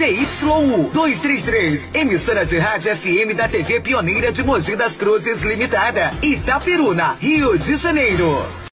ZYU 233, emissora de rádio FM da TV Pioneira de Mogi das Cruzes Limitada, Itapiruna, Rio de Janeiro.